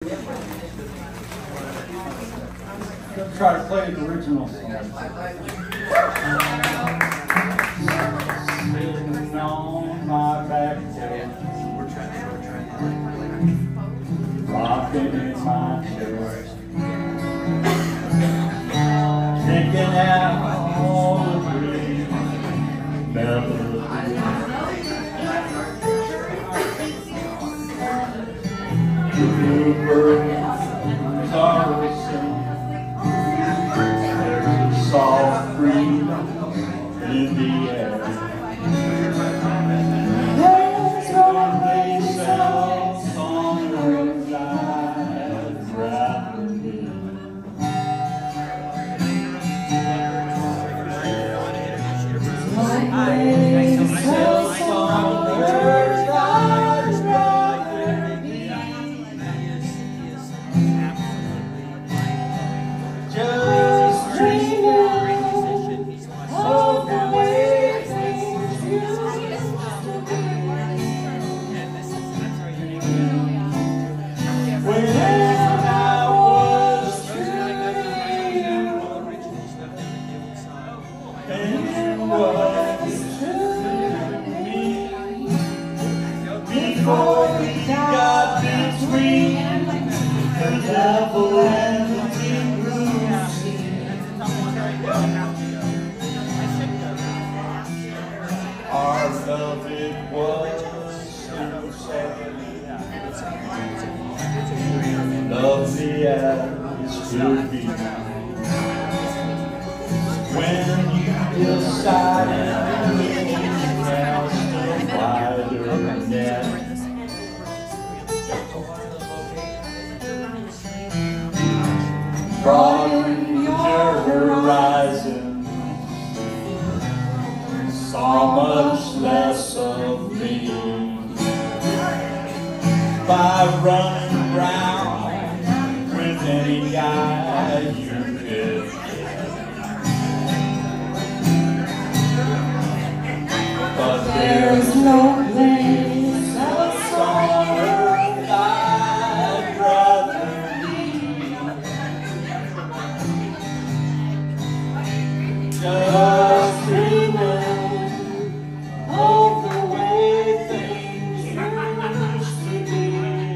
Try to play the original song. Sitting on my back porch, rocking in my chair, thinking out all the great melodies. The bluebirds are singing. Soft breeze in the air. There's no place else on earth I'd rather be. Just dreaming of the way things used to be. When I was free, and was to me before we got between the devil and the deep blue sea. Our love, it was so sad, lovely as could be. When you decided to cast a wider net, broaden your horizon, saw much less of me by running round with any guy you could get. But there's no place else on earth I'd rather be. Just dreaming of the way things used to be.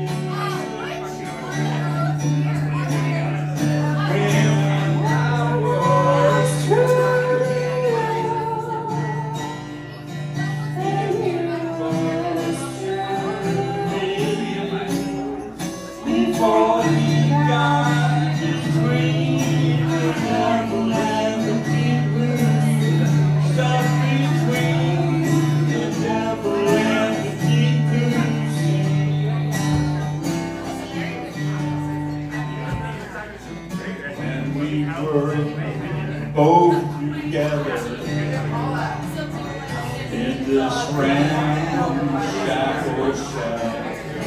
When I was true and you was true before we got between the devil and the deep blue, stuck between the devil and the deep blue sea. And we were both together in this ramshackle shack.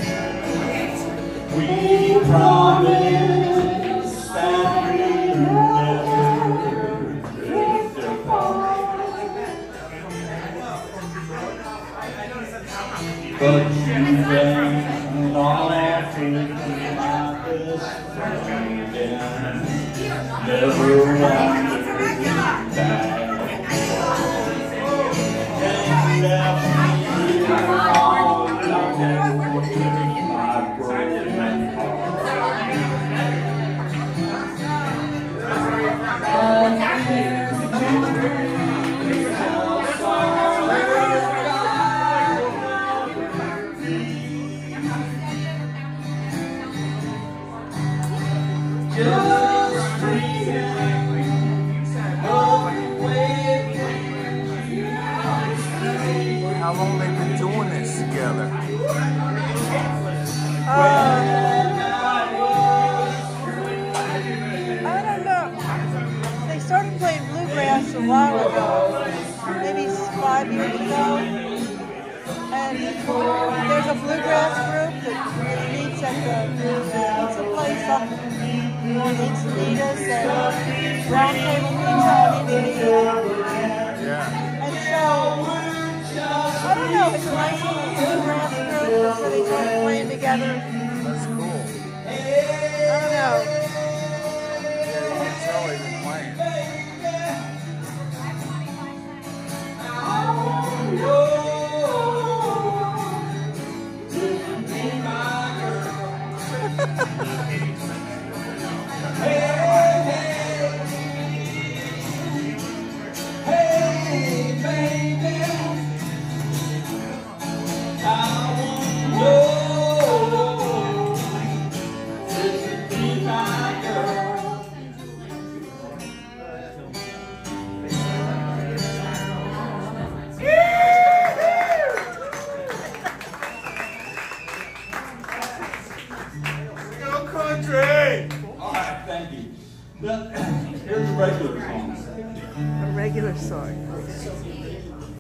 We promised that we'd never drift apart, but you ran off with my best friend and never wanted back. And left me all alone with my broken heart. Just dreaming of the way things used to be. How long they been doing this together? I don't know. They started playing bluegrass a while ago, maybe 5 years ago. And there's a bluegrass group that meets at the pizza place up on Encinitas and Round Table Pizza on Encinitas. Yeah. And so, I don't know, it's a nice little bluegrass group, so they started playing together. That's cool. Hey, baby, I wanna know if you be my girl. Go country! All right, thank you. Now, here's a regular song. A regular song.